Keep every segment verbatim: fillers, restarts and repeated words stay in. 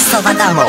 Miejscowa damo.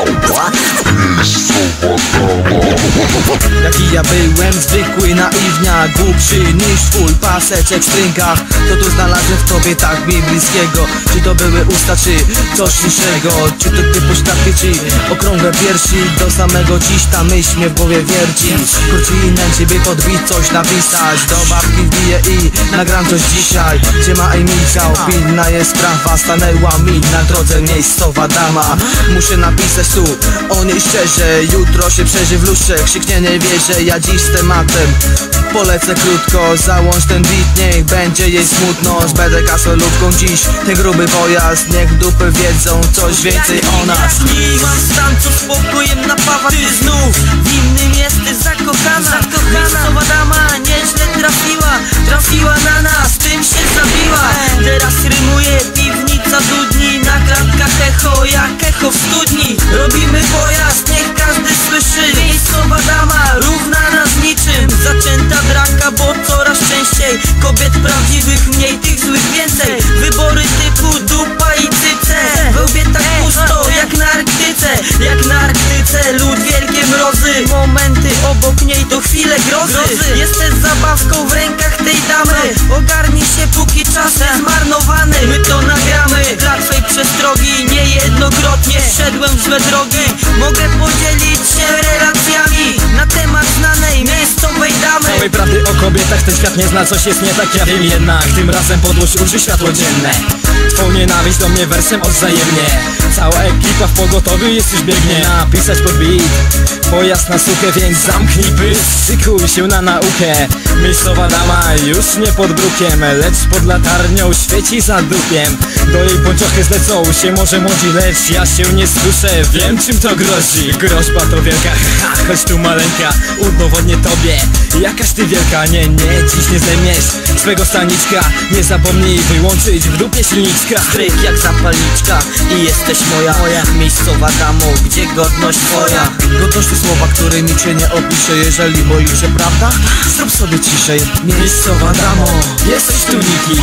Jaki ja byłem zwykły, naiwniak, głupszy niż full paseczek w stringach. To tu znalazłem w tobie tak mi bliskiego. Czy to były usta, czy coś niższego? Czy to ty pośladki, czy okrągłe piersi? Do samego dziś ta myśl mnie w głowie wierci. Kurczy i nęci, by podbić coś napisać. Do babki wbiję i nagram coś dzisiaj. Gdzie ma i milczał, pilna jest sprawa. Stanęła mi na drodze miejscowa dama. Muszę napisać tu o niej szczerze. Jutro się przeży w lustrze, krzyknie nie wierzę. Ja dziś z tematem polecę krótko. Załącz ten beat, niech będzie jej smutno. Z B D K solówką dziś ten gruby pojazd. Niech dupy wiedzą coś więcej o nas. Mam stan, co spokojem napawa. Ty znów w innym jesteś zakochana. Miejscowa dama nieźle trafiła. Trafiła na nas, tym się zabiła. Teraz rymuje piwnica dudni. Na klatkach echo jak echo w studni. Robimy pojazd, niech każdy słyszy. Miejscowa dama równa nas niczym. Zaczęta draka, bo coraz częściej kobiet prawdziwych mniej, tych złych więcej. Wybory typu dupa i cyce. We łbie tak pusto jak na Arktyce. Jak na Arktyce, lód, wielkie mrozy. Momenty obok niej to chwile grozy. Jesteś zabawką w rękach tej damy. Ogarnij się póki czas zmarnowany. My to nagramy dla twej przestrogi. Niejednokrotnie szedłem w złe drogi. Mogę podzielić się relacjami na temat znanej miejscowej damy. Całej prawdy o kobietach ten świat nie zna, coś jest nie tak, ja wiem jednak. Tym razem podłóż uszy światło dzienne. Twą nienawiść do mnie wersem odwzajemnie. Cała ekipa w pogotowiu jest już biegnie. Napisać pod beat pojazd na sukę, więc zamknij pysk, szykuj się na naukę. Miejscowa dama już nie pod brukiem, lecz pod latarnią świeci za dupiem. Do jej pończochy zlecą się może młodzi, lecz ja się nie skuszę, wiem czym to grozi. Groźba to wielka, ha, choć tu maleńka. Udowodnię tobie, jakaś ty wielka. Nie, nie, dziś nie zdejmiesz swego staniczka. Nie zapomnij wyłączyć w dupie silniczka. Stryk jak zapalniczka i jesteś moja, moja miejscowa damo, gdzie godność twoja. Godność to słowa, którymi cię nie opiszę. Jeżeli boisz się prawda, zrób sobie ciszej. Miejscowa damo, jesteś tu nikim.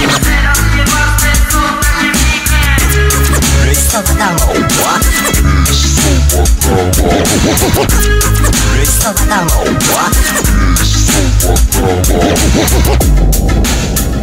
Miejscowa damo. Miejscowa damo.